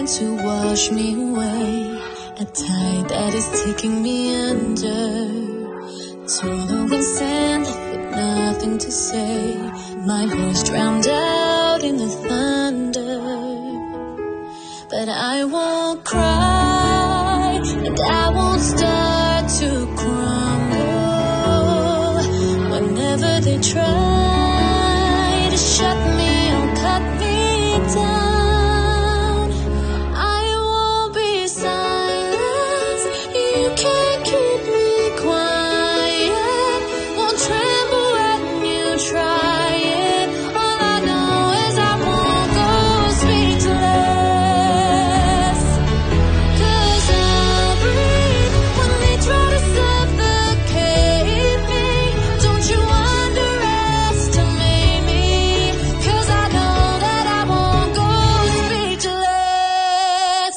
trying to wash me away, a tide that is taking me under, swallowing sand with nothing to say, my voice drowned out in the thunder. But I won't cry, and I won't start to crumble. Whenever they try to shut me or cut me down, I won't be silenced. You can't keep me quiet. Won't tremble when you try it. All I know is I won't go speechless. 'Cause I'll breathe when they try to suffocate me. Don't you underestimate me, 'cause I know that I won't go speechless.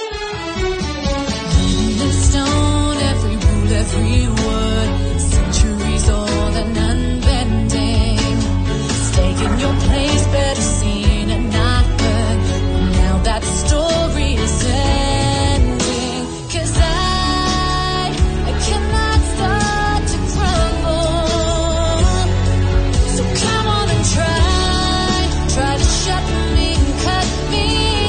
Every stone, every rule, every word, centuries old and unbending. Stay in your place, better seen and not heard. Now that the story is ending, 'cause I cannot start to crumble. So come on and try to shut me and cut me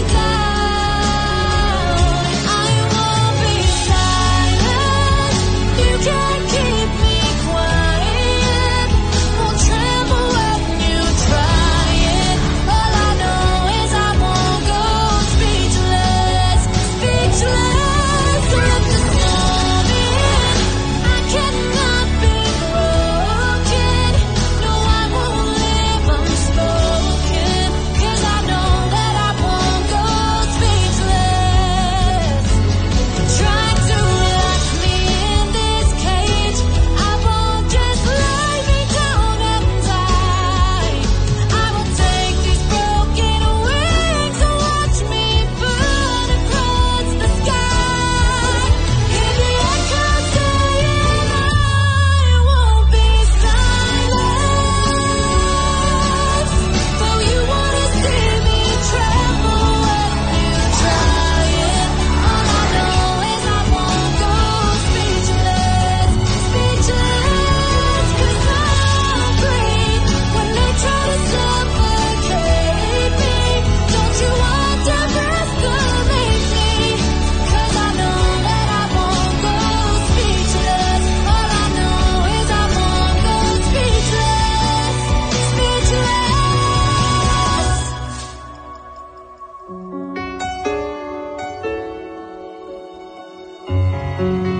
down. I won't be silent. You can't keep me quiet. Won't tremble when you try it. All I know is I won't go speechless, speechless. Let the storm in. I cannot be broken. No, I won't live unspoken, 'cause I know that I won't go speechless. Try to lock me in this cage. I won't just lay me down and die. I will take these broken wings and watch me burn across the sky. Hear the echoes saying I won't be silent. Though you wanna see me tremble when you try it. All I know is I won't go speechless, speechless. 'Cause I'll breathe when they try to suffocate me. Don't you underestimate me, 'cause I know that I won't go speechless. All I know is I won't go speechless, speechless.